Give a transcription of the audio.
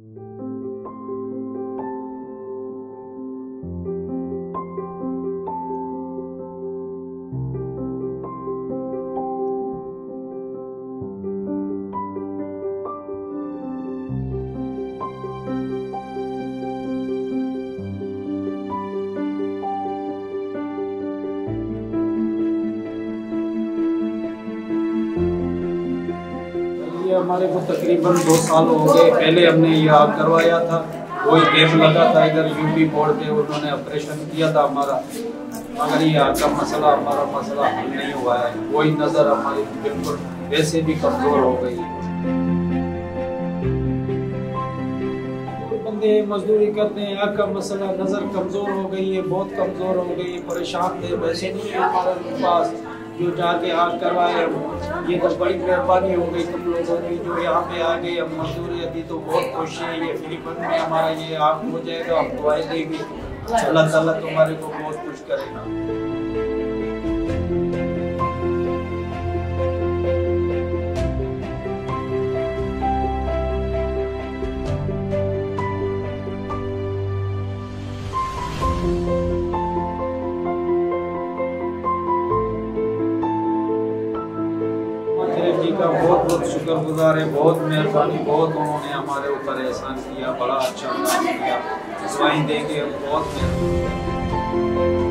हमारे को तकरीबन 2 साल हो गए। पहले हमने ये आग करवाया था, वही कैंप लगा था इधर यूपी बोर्ड पे, उन्होंने ऑपरेशन किया था हमारा, मगर ये आग का मसला हमारा मसला हल नहीं हुआ है। वही नज़र हमारी बिल्कुल वैसे भी कमज़ोर हो गई है। बंदे मजदूरी करते हैं, आग का मसला, नज़र कमज़ोर हो गई है, बहुत कमज़ोर हो गई है, परेशान थे। वैसे नहीं हमारे पास जो जाके आग करवाए, ये तो बड़ी मेहरबानी हो गई तुम लोगों की जो यहाँ पे आ गए। हम मजदूरी अभी तो बहुत खुश है, ये फ्री फंड में हमारा ये आग हो जाएगा, हम दुआएं देंगे, अल्लाह ताला तुम्हारे को बहुत खुश करेगा। जी का बहुत बहुत शुक्रगुजार है, बहुत मेहरबानी, बहुत उन्होंने हमारे ऊपर एहसान किया, बड़ा अच्छा काम किया। दुआएं देंगे, बहुत मेहरबानी।